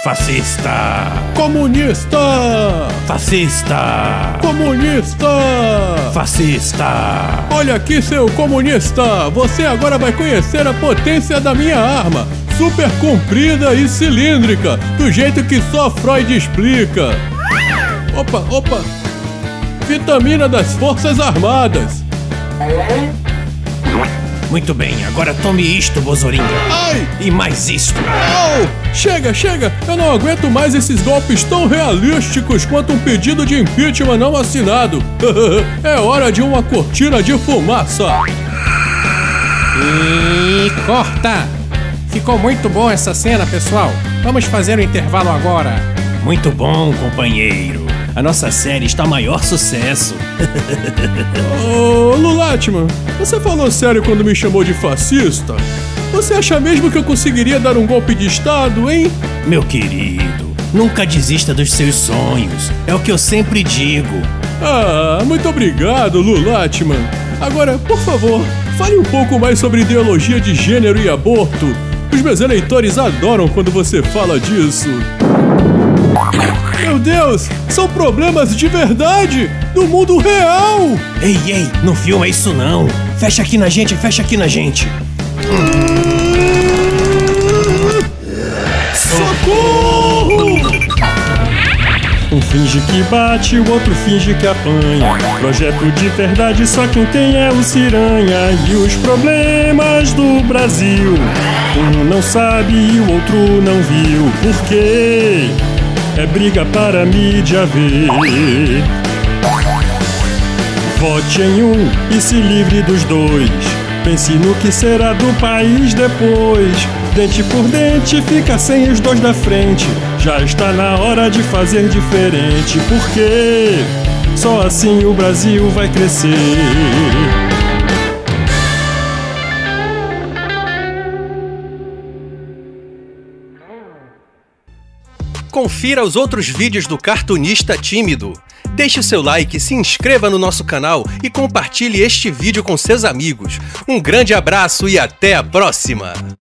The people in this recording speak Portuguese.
Fascista! Comunista! Fascista! Comunista! Fascista! Olha aqui, seu comunista! Você agora vai conhecer a potência da minha arma! Super comprida e cilíndrica, do jeito que só Freud explica! Opa! Vitamina das Forças Armadas! Muito bem, agora tome isto, Bozorinha. Ai! E mais isto. Au! Chega! Eu não aguento mais esses golpes tão realísticos quanto um pedido de impeachment não assinado. É hora de uma cortina de fumaça. E corta! Ficou muito boa essa cena, pessoal. Vamos fazer o intervalo agora. Muito bom, companheiro. A nossa série está maior sucesso. Ô, Lulatman, você falou sério quando me chamou de fascista? Você acha mesmo que eu conseguiria dar um golpe de estado, hein? Meu querido, nunca desista dos seus sonhos. É o que eu sempre digo. Ah, muito obrigado, Lulatman. Agora, por favor, fale um pouco mais sobre ideologia de gênero e aborto. Os meus eleitores adoram quando você fala disso. Meu Deus, são problemas de verdade, do mundo real! Ei, não filma isso não. Fecha aqui na gente. Socorro! Um finge que bate, o outro finge que apanha. Projeto de verdade, só quem tem é o Ciranha. E os problemas do Brasil, um não sabe e o outro não viu. Por quê? É briga para a mídia ver. Vote em um e se livre dos dois. Pense no que será do país depois. Dente por dente, fica sem os dois da frente. Já está na hora de fazer diferente. Porque só assim o Brasil vai crescer. Confira os outros vídeos do Cartunista Tímido. Deixe o seu like, se inscreva no nosso canal e compartilhe este vídeo com seus amigos. Um grande abraço e até a próxima!